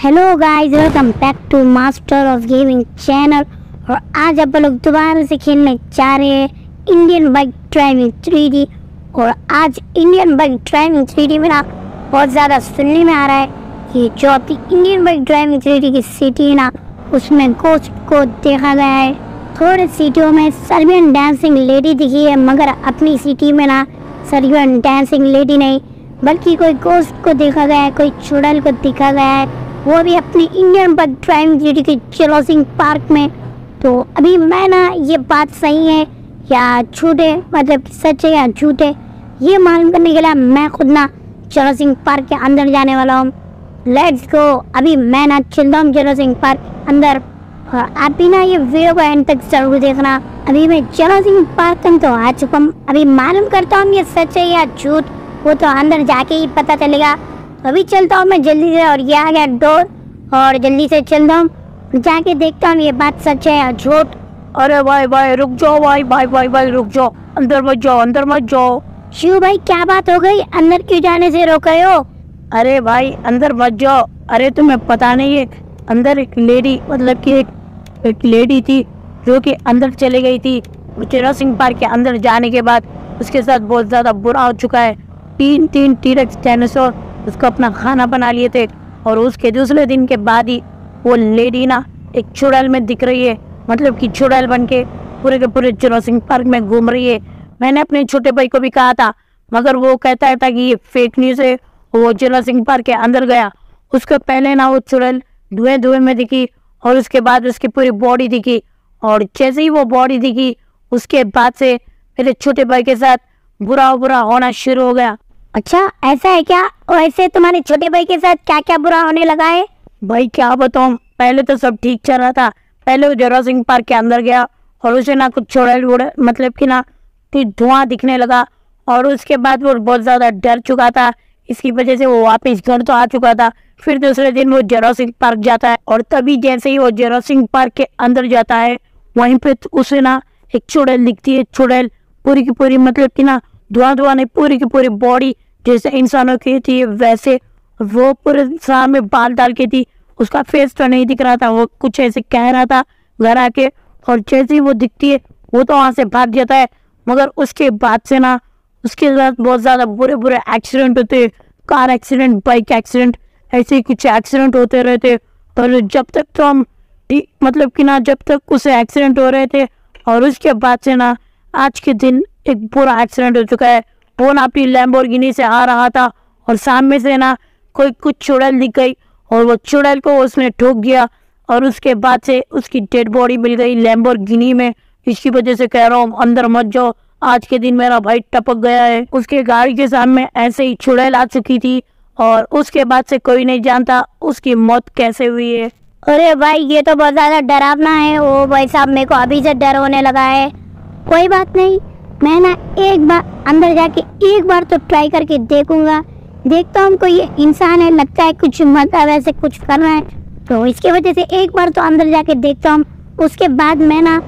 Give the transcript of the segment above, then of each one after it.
Hello guys, welcome back to master of gaming channel. और आज आप लोग दोबारा से खेलने जा रहे हैं इंडियन बाइक ड्राइविंग 3D। और आज इंडियन बाइक ड्राइविंग 3D में ना बहुत ज़्यादा सुनने में आ रहा है कि जो आपकी इंडियन बाइक ड्राइविंग 3D की सिटी है ना, उसमें गोस्ट को देखा गया है। थोड़े सिटियों में सर्बियन डांसिंग लेडी दिखी है, मगर अपनी सिटी में ना सर्बियन डांसिंग लेडी नहीं बल्कि कोई गोस्ट को देखा गया है, कोई चुड़ैल को देखा गया है, वो भी अपनी इंडियन बाइक ड्राइविंग 3D के चेलोसिंग पार्क में। तो अभी मैं ना ये बात सही है या झूठ है, मतलब सच है या झूठ है, ये मालूम करने के लिए मैं खुद ना चेलोसिंग पार्क के अंदर जाने वाला हूँ। Let's go. अभी मैं ना चलता हूँ चेलोसिंग पार्क के अंदर और आप भी ना ये वीडियो को एंड तक जरूर देखना। अभी मैं चेलोसिंग पार्क में तो आ चुका हूँ। अभी मालूम करता हूँ ये सच है या झूठ, वो तो अंदर जाके ही पता चलेगा। अभी चलता हूँ मैं जल्दी से, और ये आ गया डोर, और जल्दी से चलता हूँ, जाके देखता हूँ ये बात सच है या झूठ। अरे भाई भाई रुक जाओ, भाई रुक जाओ, अंदर मत जाओ, अंदर मत जाओ। शिव भाई क्या बात हो गई, अंदर क्यों जाने से रोक रहे हो? अरे भाई अंदर मत जाओ। अरे तुम्हें पता नहीं है, अंदर एक लेडी, मतलब कि एक लेडी थी जो कि अंदर चली गई थी। चेलोसिंग पार्क के अंदर जाने के बाद उसके साथ बहुत ज़्यादा बुरा हो चुका है। तीन टी-रेक्स डायनासोर उसको अपना खाना बना लिए थे, और उसके दूसरे दिन के बाद ही वो लेडी ना एक चुड़ैल में दिख रही है, मतलब कि चुड़ैल बन के पूरे के पूरे चेलोसिंग पार्क में घूम रही है। मैंने अपने छोटे भाई को भी कहा था, मगर वो कहता था कि ये फेक न्यूज़ है। वो चेलोसिंग पार्क के अंदर गया, उसको पहले ना वो चुड़ैल धुएं में दिखी, और उसके बाद उसकी पूरी बॉडी दिखी, और जैसे ही वो बॉडी दिखी उसके बाद से मेरे छोटे भाई के साथ बुरा होना शुरू हो गया। अच्छा ऐसा है क्या? वैसे तुम्हारे छोटे भाई के साथ क्या क्या बुरा होने लगा है? भाई क्या बताऊं, पहले तो सब ठीक चल रहा था। पहले वो चेलोसिंग पार्क के अंदर गया और उसे ना कुछ चुड़ैल मतलब कि ना धुआं दिखने लगा, और उसके बाद वो बहुत ज़्यादा डर चुका था। इसकी वजह से वो वापस घर तो आ चुका था। फिर दूसरे दिन वो चेलोसिंग पार्क जाता है, और तभी जैसे ही वो चेलोसिंग पार्क के अंदर जाता है, वहीं पे उसे ना एक चुड़ैल दिखती है। चुड़ैल पूरी की पूरी, मतलब कि ना धुआं नहीं, पूरी की पूरी बॉडी जैसे इंसानों की थी वैसे, वो पूरे सार में बाल डाल के थी। उसका फेस तो नहीं दिख रहा था, वो कुछ ऐसे कह रहा था घर आके, और जैसे ही वो दिखती है वो तो वहाँ से भाग जाता है। मगर उसके बाद से ना उसके साथ बहुत ज़्यादा बुरे एक्सीडेंट होते, कार एक्सीडेंट, बाइक एक्सीडेंट, ऐसे ही कुछ एक्सीडेंट होते रहते। और जब तक तो हम मतलब कि ना जब तक उसे एक्सीडेंट हो रहे थे, और उसके बाद से ना आज के दिन एक बुरा एक्सीडेंट हो चुका है। वो ना अपनी लैम्बोर्गिनी से आ रहा था, और सामने से ना कुछ चुड़ैल दिख गई, और वो चुड़ैल को उसने ठोक दिया, और उसके बाद से उसकी डेड बॉडी मिल गई लैम्बोर्गिनी में। इसकी वजह से कह रहा हूँ अंदर मत जाओ, आज के दिन मेरा भाई टपक गया है। उसके गाड़ी के सामने ऐसे ही चुड़ैल आ चुकी थी, और उसके बाद से कोई नहीं जानता उसकी मौत कैसे हुई है। अरे भाई ये तो बहुत ज़्यादा डरावना है। ओ भाई साहब, मेरे को अभी से डर होने लगा है। कोई बात नहीं, मैं ना एक बार अंदर जाके एक बार तो ट्राई करके देखूंगा। देखता हूँ कोई ये इंसान है, लगता है कुछ मतलब ऐसे कुछ कर रहा है, तो इसकी वजह से एक बार तो अंदर जाके देखता हूँ। उसके बाद मैं ना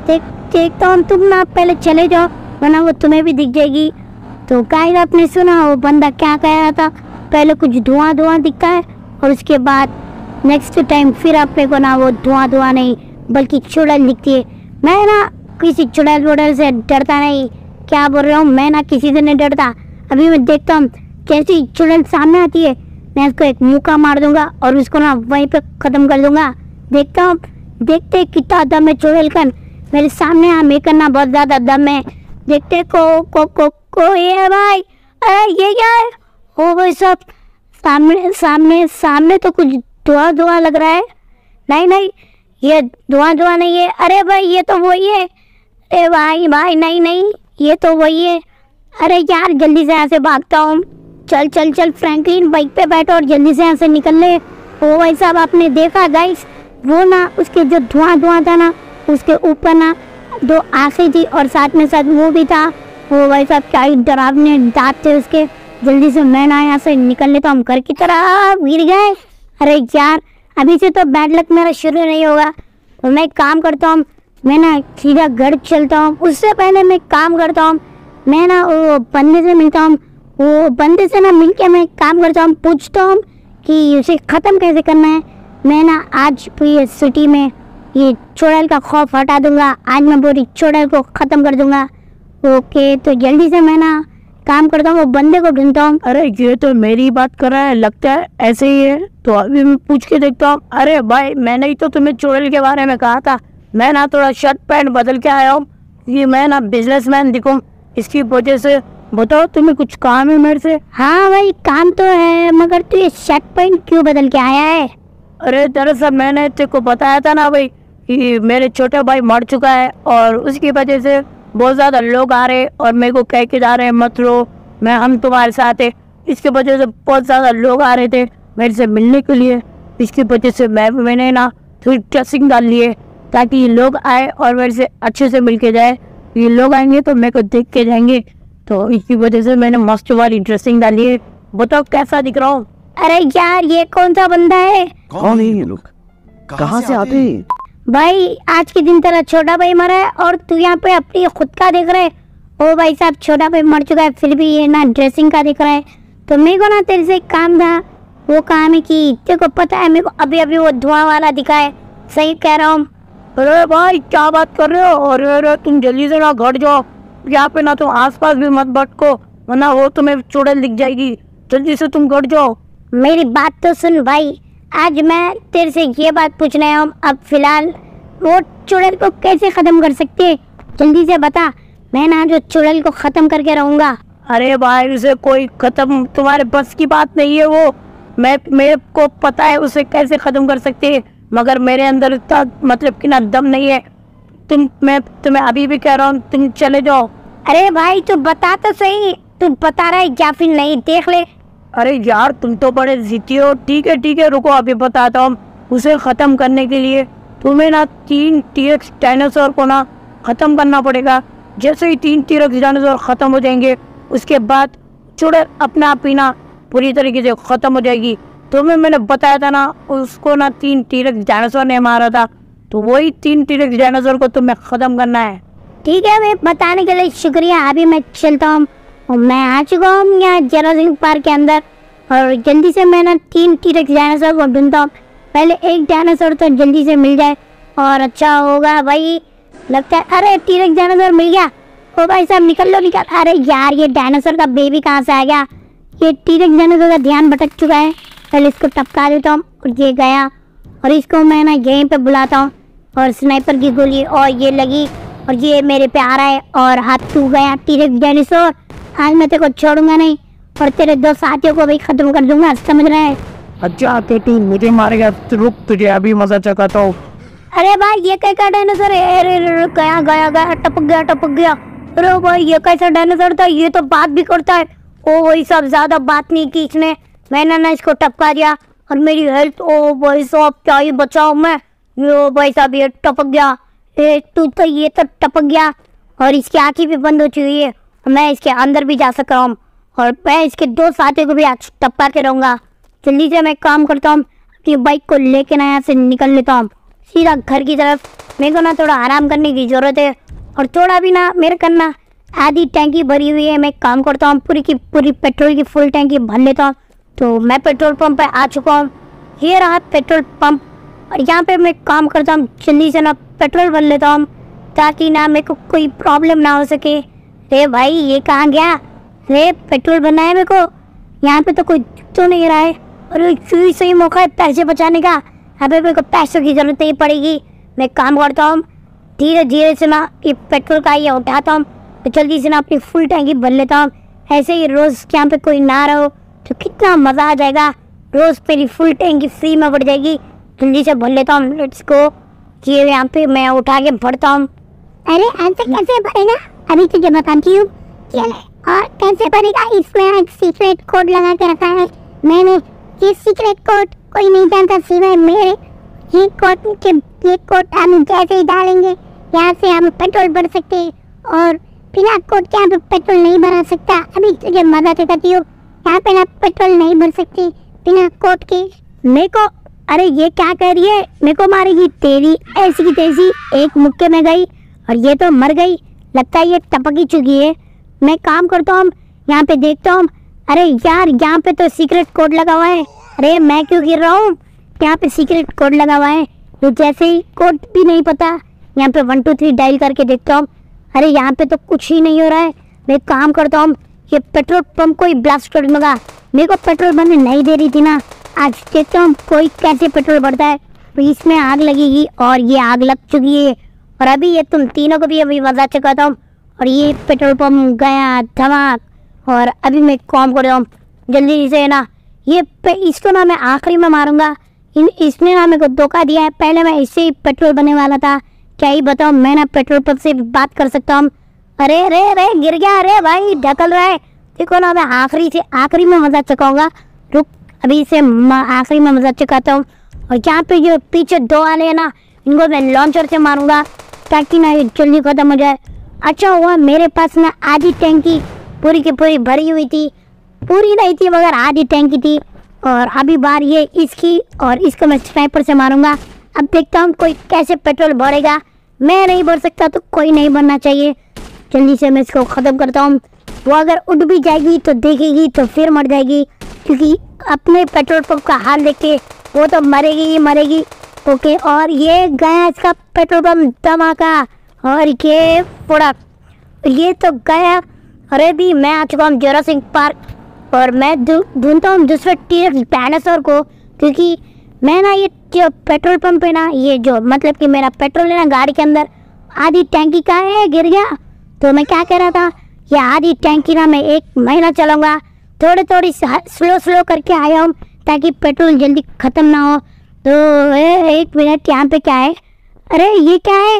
देखता हूँ। तुम ना पहले चले जाओ, वरना वो तुम्हें भी दिख जाएगी। तो गाइस, आपने सुना वो बंदा क्या कह रहा था? पहले कुछ धुआं दिखता है, और उसके बाद नेक्स्ट टाइम फिर अपने को ना वो धुआं नहीं बल्कि चुड़ैल दिखती है। मैं ना किसी चुड़ैल से डरता नहीं। क्या बोल रहा हूँ, मैं ना किसी से नहीं डरता। अभी मैं देखता हूँ कैसी चुड़ैल सामने आती है, मैं उसको एक मुक्का मार दूंगा और उसको ना वहीं पे ख़त्म कर दूंगा। देखता हूँ, देखते कितना दम है चुड़ैल का मेरे सामने। हमें करना बहुत ज़्यादा दम है। देखते को ये भाई, अरे ये क्या है? हो भाई सब सामने तो कुछ धुआं लग रहा है। नहीं ये धुआं नहीं है। अरे भाई ये तो वही है। अरे भाई नहीं ये तो वही है। अरे यार जल्दी से यहाँ से भागता हूँ। चल फ्रैंकलिन, बाइक पे बैठो और जल्दी से यहाँ से निकल ले। ओ भाई साहब, आपने देखा गाइस, वो ना उसके जो धुआं था ना, उसके ऊपर ना 2 आंखें थी, और साथ में साथ वो भी था। ओ भाई साहब, क्या ही डरावने दांत थे उसके। जल्दी से मैं ना यहाँ से निकल लेता हूँ। घर की तरफ गिर गए। अरे यार, अभी से तो बैड लक मेरा शुरू नहीं होगा। तो मैं काम करता हूँ, मैं ना सीधा घर चलता हूँ। उससे पहले मैं काम करता हूँ, मैं ना वो बंदे से मिलता हूँ। वो बंदे से ना मिलके मैं काम करता हूँ, पूछता हूँ कि उसे ख़त्म कैसे करना है। मैं ना आज पूरी सिटी में ये चुड़ैल का खौफ हटा दूंगा। आज मैं पूरी चुड़ैल को ख़त्म कर दूंगा। ओके, तो जल्दी से मैं ना काम करता हूँ, वो बंदे को ढूंढता हूँ। अरे ये तो मेरी बात कर रहा है, लगता है ऐसे ही है। तो अभी मैं पूछ के देखता हूँ। अरे भाई, मैंने ही तो तुम्हें चुड़ैल के बारे में कहा था। मैं ना थोड़ा शर्ट पैंट बदल के आया हूँ, ये मैं ना बिजनेसमैन दिखूँ, इसकी वजह से। बताओ, तुम्हें कुछ काम है मेरे से? हाँ भाई, काम तो है, मगर तू ये शर्ट पैंट क्यों बदल के आया है? अरे दरअसल मैंने तेरे को बताया था ना भाई कि मेरे छोटे भाई मर चुका है, और उसकी वजह से बहुत ज़्यादा लोग आ रहे और मेरे को कह के जा रहे हैं मत रो, हम तुम्हारे साथ है। इसकी वजह से बहुत ज़्यादा लोग आ रहे थे मेरे से मिलने के लिए। इसकी वजह से मैंने ना थोड़ी ड्रेसिंग डाल ली है ताकि ये लोग आए और मेरे से अच्छे से मिल के जाए। ये लोग आएंगे तो मेरे को देख के जाएंगे, तो इसकी वजह से मैंने मस्त वाली ड्रेसिंग डाली है। बताओ कैसा दिख रहा हूँ? अरे यार, ये कौन सा बंदा है? कौन है ये लोग? कहाँ से आते हैं? भाई, आज के दिन तेरा छोटा भाई मरा है और तू यहाँ पे अपनी खुद का देख रहा है। ओ भाई साहब, छोटा भाई मर चुका है, फिर भी ये ना ड्रेसिंग का दिख रहा है। तो मेरे को ना तेरे से एक काम था। वो काम है कि तेरे को पता है, मेरे को अभी अभी वो धुआं वाला दिखा है। सही कह रहा हूँ? अरे भाई, क्या बात कर रहे हो? अरे तुम जल्दी से ना घट जाओ, यहाँ पे ना तुम आसपास भी मत भटको, वरना वो तुम्हें चुड़ैल दिख जाएगी। जल्दी से तुम घट जाओ। मेरी बात तो सुन भाई, आज मैं तेरे से ये बात पूछना है। अब फिलहाल वो चुड़ैल को कैसे ख़त्म कर सकते हैं, जल्दी से बता। मैं ना जो चुड़ैल को ख़त्म करके रहूँगा। अरे भाई, उसे कोई खत्म तुम्हारे बस की बात नहीं है। वो मेरे को पता है उसे कैसे ख़त्म कर सकते हैं, मगर मेरे अंदर इतना मतलब कि ना दम नहीं है। मैं तुम्हें अभी भी कह रहा हूँ, तुम चले जाओ। अरे भाई, तू बता तो सही, तू बता रहा है या फिर नहीं, देख ले। अरे यार, तुम तो बड़े जिद्दी हो। ठीक है, रुको अभी बताता हूँ। उसे ख़त्म करने के लिए तुम्हें ना 3 टी-रेक्स डायनासोर को ना ख़त्म करना पड़ेगा। जैसे ही 3 टी-रेक्स डायनासोर ख़त्म हो जाएंगे, उसके बाद चुड़ैल अपना आप ही ना पूरी तरीके से ख़त्म हो जाएगी। तुम्हें मैंने बताया था ना, उसको ना 3 टी-रेक्स डायनासोर ने मारा था, तो वही 3 टी-रेक्स डायनासोर को तुम्हें ख़त्म करना है। ठीक है, मैं बताने के लिए शुक्रिया। अभी मैं चलता हूँ और मैं आ चुका हूँ यहाँ जुरासिक पार्क के अंदर, और जल्दी से मैं ना 3 टी-रेक्स डायनासोर को ढूंढता हूँ। पहले एक डायनासोर तो जल्दी से मिल जाए और अच्छा होगा भाई, लगता है। अरे टी-रेक्स डायनासोर मिल गया। ओ भाई साहब, निकल लो निकल। अरे यार, ये डायनासोर का बेबी कहाँ से आ गया? ये टी-रेक्स डायनासोर का ध्यान भटक चुका है। पहले इसको टपका देता हूँ और ये गया, और इसको मैं ना यहीं पे बुलाता हूँ, और स्नाइपर की गोली और ये लगी, और ये मेरे पे आ रहा है और हाथ टूट गया। टी-रेक्स डायनासोर, आज मैं तेरे को छोड़ूंगा नहीं, और तेरे 2 साथियों को भी खत्म कर दूंगा, समझ रहे हैं? अच्छा, तो तू मुझे मारेगा? तो रुक, तुझे अभी मजा चखाता हूँ। अरे भाई, ये कैसा डायनासोर है? अरे गया, टपक गया। अरे भाई, ये कैसा डायनासोर था? ये तो बात भी करता है। ओ भाई साहब, ज्यादा बात नहीं की इसने, मैंने ना इसको टपका दिया, और मेरी हेल्थ, ओ भाई साहब, क्या ही बचाओ मैं। ओ भाई साहब, ये टपक गया। ये तो टपक गया, और इसकी आंखें भी बंद हो चुकी है। मैं इसके अंदर भी जा सक रहा हूँ, और मैं इसके 2 साथियों को भी आज टपका के रहूँगा। जल्दी से मैं काम करता हूँ, अपनी बाइक को लेके ना यहाँ से निकल लेता हूँ सीधा घर की तरफ। मेरे को ना थोड़ा आराम करने की ज़रूरत है, और थोड़ा भी ना मेरे करना आधी टैंकी भरी हुई है। मैं काम करता हूँ, पूरी की पूरी पेट्रोल की फुल टैंकी भर लेता हूँ। तो मैं पेट्रोल पंप पे आ चुका हूँ। ये रहा पेट्रोल पंप, और यहाँ पे मैं काम करता हूँ। जल्दी से ना पेट्रोल भर लेता हूँ ताकि ना मेरे को कोई प्रॉब्लम ना हो सके। रे भाई, ये कहाँ गया? रे, पेट्रोल भरना है मेरे को, यहाँ पे तो कोई दिख तो नहीं रहा है। अरे सही मौका है पैसे बचाने का। अबे मेरे को पैसों की ज़रूरत नहीं पड़ेगी। मैं काम करता हूँ, धीरे धीरे से ना ये पेट्रोल का ये उठाता हूँ, तो जल्दी से ना अपनी फुल टैंकी भर लेता हूँ। ऐसे ही रोज़ यहाँ पे कोई ना रहो तो कितना मज़ा आ जाएगा। रोज़ मेरी फुल टैंकी फ्री में बढ़ जाएगी। जल्दी से भर लेता हूँ, लेट्स गो। ये यहाँ पे मैं उठा के भरता हूँ। अरे ऐसे कैसे भरेगा? अभी तुझे बताती हूँ। और कैसे भरेगा? इसमें एक सीक्रेट कोड लगा के रखा है मैंने। ये सीक्रेट कोड कोई नहीं जानता सिवाय मेरे। ये कोड हम जैसे ही डालेंगे, यहाँ से हम पेट्रोल भर सकते हैं, और बिना कोड के यहाँ पे पेट्रोल नहीं भरा सकता। अभी तुझे मजा दिखाती हूँ। यहाँ पे ना पेट्रोल नहीं भर सकते बिना कोड के। मेरे को, अरे ये क्या कह रही है? मेरे को मारेगी? तेरी ऐसी की तैसी एक मुक्के में गई, और ये तो मर गई। लगता है ये टपक ही चुकी है। मैं काम करता हूँ, यहाँ पे देखता हूँ अरे यार यहाँ पे तो सीक्रेट कोड लगा हुआ है। अरे मैं क्यों गिर रहा हूँ? यहाँ पे सीक्रेट कोड लगा हुआ है। तो जैसे ही कोड भी नहीं पता, यहाँ पे 1 2 3 डायल करके देखता हूँ। अरे यहाँ पे तो कुछ ही नहीं हो रहा है। मैं काम करता हूँ, ये पेट्रोल पंप को ही ब्लास्ट कर दूंगा। मेरे को पेट्रोल बनने नहीं दे रही थी ना। आज देखता हूँ कोई कैसे पेट्रोल बढ़ता है। तो इसमें आग लगेगी और ये आग लग चुकी है। और अभी ये तुम तीनों को भी अभी मजा चुकाता हूँ। और ये पेट्रोल पंप गया धमाक। और अभी मैं काम कर रहा हूँ जल्दी से ना। ये इसको ना मैं आखिरी में मारूंगा। इसने ना मेरे को धोखा दिया है। पहले मैं इससे ही पेट्रोल बनने वाला था। क्या ही बताऊँ, मैं ना पेट्रोल पंप से बात कर सकता हूँ। अरे अरे अरे गिर गया। अरे भाई ढकल रहा है। देखो ना मैं आखिरी में मजा चुकाऊंगा। रुक, अभी से आखिरी में मजा चुकाता हूँ। और यहाँ पे जो पीछे 2 वाले हैं ना, इनको मैं लॉन्चर से मारूंगा ताकि ना ये जल्दी खत्म हो जाए। अच्छा हुआ मेरे पास ना आधी टैंकी पूरी की पूरी भरी हुई थी। पूरी नहीं थी मगर आधी टैंकी थी। और अभी बार ये इसकी, और इसको मैं स्नाइपर से मारूंगा। अब देखता हूँ कोई कैसे पेट्रोल भरेगा। मैं नहीं भर सकता तो कोई नहीं भरना चाहिए। जल्दी से मैं इसको ख़त्म करता हूँ। वो अगर उठ भी जाएगी तो देखेगी तो फिर मर जाएगी, क्योंकि अपने पेट्रोल पंप का हाल देख के वो तो मरेगी ही मरेगी। ओके, और ये गया इसका पेट्रोल पंप धमाका। और ये प्रोडक्ट, ये तो गया। अरे भी मैं आ चुका हूँ जुरासिक पार्क। और मैं ढूंढता हूँ दूसरे टी-रेक्स डायनासोर को, क्योंकि मैं ना ये जो पेट्रोल पंप है ना, ये जो मतलब कि मेरा पेट्रोल है ना गाड़ी के अंदर, आधी टैंकी का है गिर गया। तो मैं क्या कह रहा था, ये आधी टैंकी ना मैं 1 महीना चलाऊंगा। थोड़ी स्लो करके आया हूँ ताकि पेट्रोल जल्दी ख़त्म ना हो। तो 1 मिनट, यहाँ पे क्या है? अरे ये क्या है?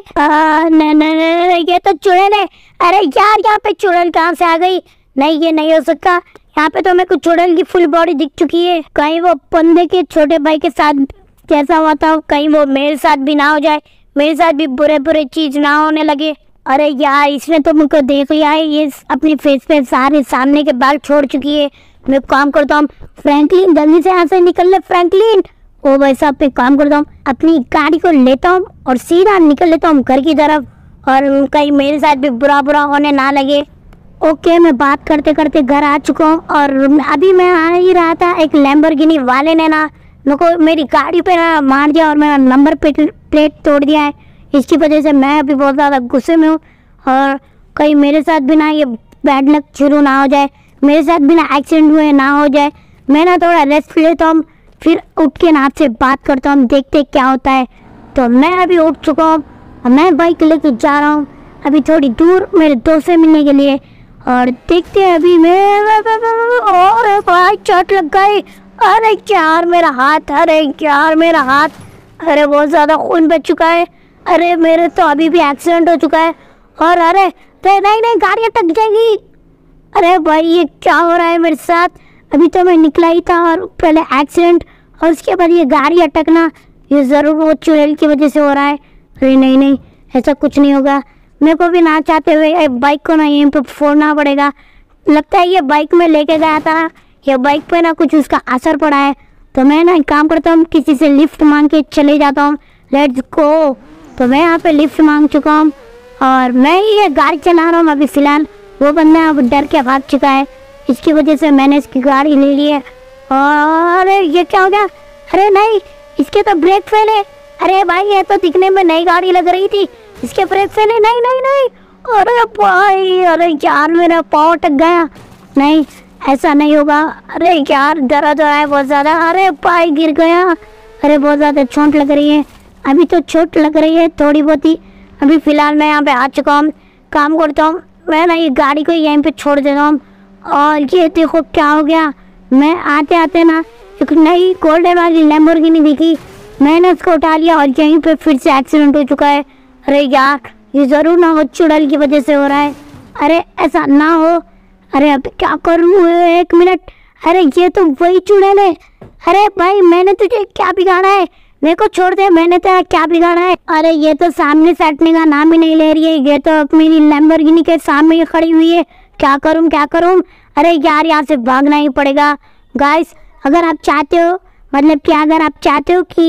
ये तो चुड़ैल है। अरे यार यहाँ पे चुड़ैल कहाँ से आ गई? नहीं, ये नहीं हो सकता। यहाँ पे तो मेरे को चुड़ैल की फुल बॉडी दिख चुकी है। कहीं वो बंदे के छोटे भाई के साथ जैसा हुआ था, कहीं वो मेरे साथ भी ना हो जाए, मेरे साथ भी बुरे चीज ना होने लगे। अरे यार इसने तो मुझको देख लिया है। ये अपनी फेस पे सारे सामने के बाल छोड़ चुकी है। मैं काम करता हूँ, फ्रैंकलिन जल्दी से यहाँ से निकल ले फ्रैंकलिन। ओ भाई साहब पे काम करता हूँ, अपनी गाड़ी को लेता हूँ और सीधा निकल लेता हूँ घर की तरफ। और कहीं मेरे साथ भी बुरा होने ना लगे। ओके, मैं बात करते करते घर आ चुका हूँ। और अभी मैं आ ही रहा था, एक लैम्बोर्गिनी वाले ने ना मेरे को मेरी गाड़ी पे ना मार दिया और मेरा नंबर प्लेट तोड़ दिया है। इसकी वजह से मैं अभी बहुत ज़्यादा गुस्से में हूँ। और कहीं मेरे साथ भी ना ये बैड लक शुरू ना हो जाए, मेरे साथ भी ना एक्सीडेंट हुए ना हो जाए। मैं ना थोड़ा रेस्ट लेता हूँ, फिर उठ के ना आपसे बात करता हूँ, देखते क्या होता है। तो मैं अभी उठ चुका हूँ, मैं बाइक लेके जा रहा हूँ अभी थोड़ी दूर मेरे दोस्त से मिलने के लिए। और देखते हैं अभी मैं, और भाई चोट लग गई। अरे यार मेरा हाथ, अरे यार मेरा हाथ, अरे बहुत ज़्यादा खून बच चुका है। अरे मेरे तो अभी भी एक्सीडेंट हो चुका है। और अरे नहीं गाड़ी अटक जाएगी। अरे भाई ये क्या हो रहा है मेरे साथ? अभी तो मैं निकला ही था और पहले एक्सीडेंट और उसके बाद ये गाड़ी अटकना, ये ज़रूर वो चुड़ैल की वजह से हो रहा है। अरे नहीं ऐसा कुछ नहीं होगा। मेरे को भी ना चाहते हुए बाइक को ना यहीं पे फोड़ना पड़ेगा। लगता है ये बाइक में लेके गया था, ये बाइक पे ना कुछ उसका असर पड़ा है। तो मैं ना एक काम करता हूँ, किसी से लिफ्ट मांग के चले जाता हूँ। Let's go. तो मैं यहाँ पे लिफ्ट मांग चुका हूँ और मैं ये गाड़ी चला रहा हूँ अभी फ़िलहाल। वो बंदा अब डर के भाग चुका है, इसकी वजह से मैंने इसकी गाड़ी ले ली है। और ये क्या हो गया? अरे नहीं, इसके तो ब्रेक फेल है। अरे भाई ये तो दिखने में नई गाड़ी लग रही थी, इसके ब्रेक फेल है। नहीं। अरे भाई, अरे यार मेरा पाँव अटक गया। नहीं ऐसा नहीं होगा। अरे यार दर्द हो रहा है बहुत ज़्यादा। अरे भाई गिर गया। अरे बहुत ज़्यादा चोट लग रही है। अभी तो चोट लग रही है थोड़ी बहुत ही। अभी फ़िलहाल मैं यहाँ पे आ चुका हूँ, काम करता हूँ। मैं ना ये गाड़ी को यहीं पे छोड़ देता हूँ। और ये देखो क्या हो गया, मैं आते आते ना एक नई गोल्डन वाली लैम्बोर्गिनी दिखी, मैंने उसको उठा लिया और यहीं पे फिर से एक्सीडेंट हो चुका है। अरे यार ये ज़रूर ना हो चुड़ैल की वजह से हो रहा है। अरे ऐसा ना हो। अरे अब क्या करूँ? 1 मिनट। अरे ये तो वही चुड़ैल है। अरे भाई मैंने तुझे क्या बिगाड़ा है? मेरे को छोड़ दे, मैंने तेरा क्या बिगाड़ा है? अरे ये तो सामने से हटने का नाम ही नहीं ले रही है। ये तो मेरी लैम्बोर्गिनी के सामने ही खड़ी हुई है। क्या करूं? अरे यार यहाँ से भागना ही पड़ेगा। गाइस अगर आप चाहते हो, मतलब कि अगर आप चाहते हो कि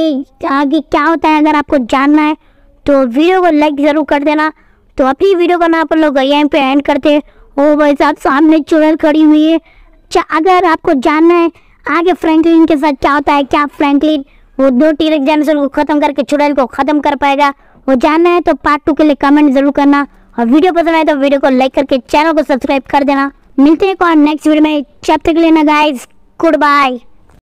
आगे क्या होता है, अगर आपको जानना है तो वीडियो को लाइक ज़रूर कर देना। तो अपनी वीडियो को ना अपन लोग यहीं पे एंड करते हैं। ओ भाई साहब सामने चुड़ैल खड़ी हुई है। अगर आपको जानना है आगे फ्रैंकलिन के साथ क्या होता है, क्या फ्रैंकलिन वो 2 टीरेक्स डायनासोर को खत्म करके चुड़ैल को खत्म कर पाएगा, वो जानना है तो पार्ट 2 के लिए कमेंट जरूर करना। और वीडियो पसंद आए तो वीडियो को लाइक करके चैनल को सब्सक्राइब कर देना। मिलते हैं एक और नेक्स्ट वीडियो में, जब तक के लिए ना गाइस, गुड बाय।